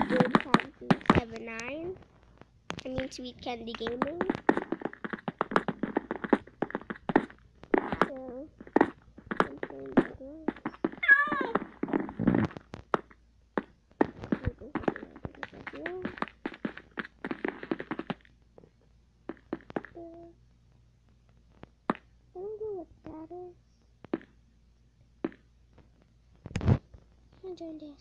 85279. I mean Sweet Candy Gaming. So, I don't know what that is. I joined it.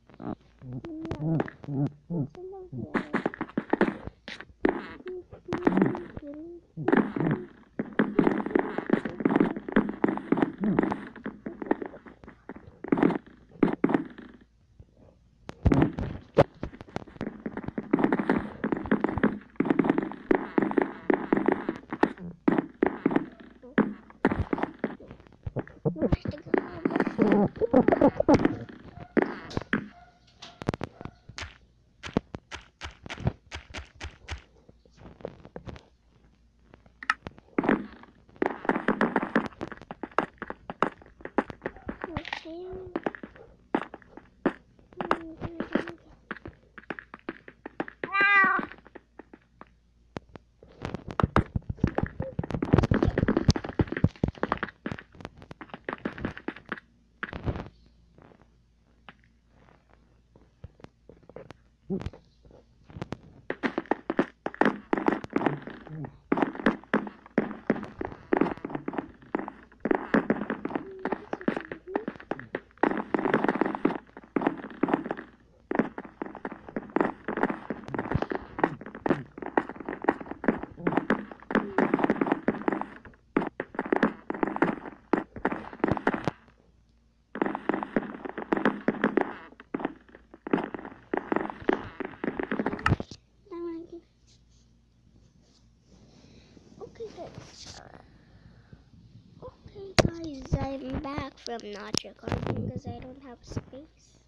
Okay guys, I'm back from not recording because I don't have space.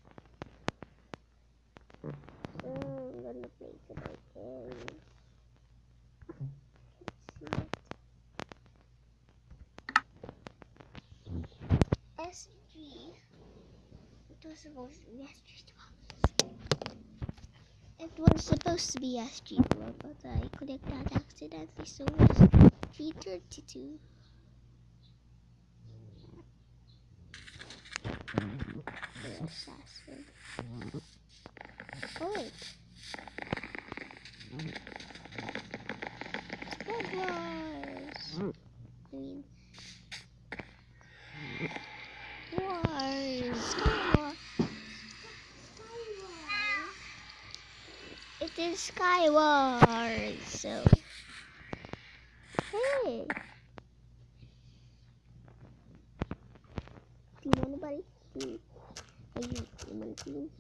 So I'm gonna play some games. SG. It was supposed to be SG12. It was supposed to be SG12, but I clicked that accidentally, so it was G32. The assassin. Oh wait. It's bedwars. I mean, wars. Skywars. It is Skywars. So, hey. Team anybody? Team. Are you team on team?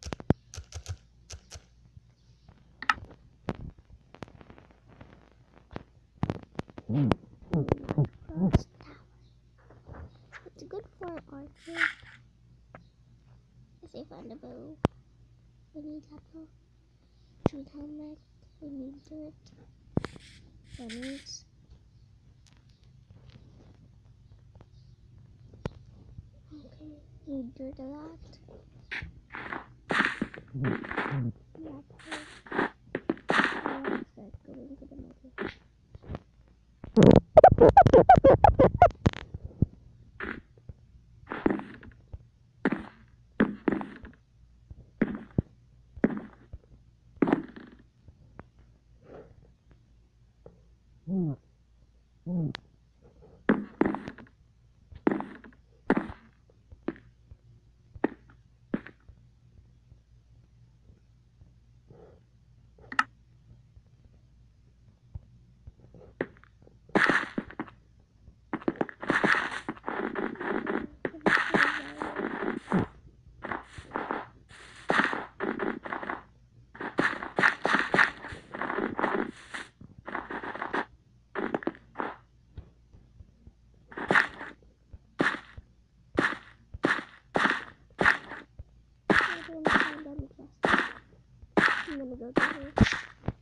It's good for an archer. If I find a bow, I need that bow. Shoot helmet, I need dirt. Bunnies. Okay, need dirt a lot. Start going to the middle. I'm gonna go to here.